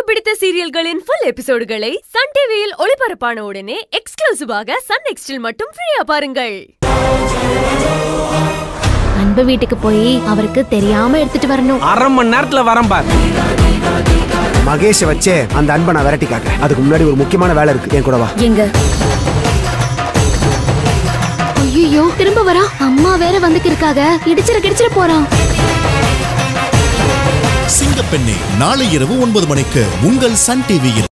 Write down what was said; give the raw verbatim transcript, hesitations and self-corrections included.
பிடித்த சீரியல்களின் full எபிசோடுகளை Sun டிவியில் ஒளிபரப்பான உடனே எக்ஸ்க்ளூசிவாக சன் நெக்ஸ்டில் மட்டும் ஃப்ரீயா பாருங்கள். அன்பு வீட்டுக்கு போய் அவருக்கு தெரியாம எடுத்துட்டு வரணும். அரை மணி நேரத்துல வரேன் பார். மகேஷ் வச்சே அந்த அன்பை நான் விரட்டி காட்டுறேன். அதுக்கு முன்னாடி ஒரு முக்கியமான வேலை இருக்கு. என் கூட வா. எங்க? ஐயோ திரும்ப வரா. அம்மா வேற வந்துட்டு இருக்காங்க. இடிச்சிர கிடிச்சிர போறான். சிங்கப்பெண்ணே நாளை இரவு ஒன்பது மணிக்கு உங்கள் சன் டிவியில்.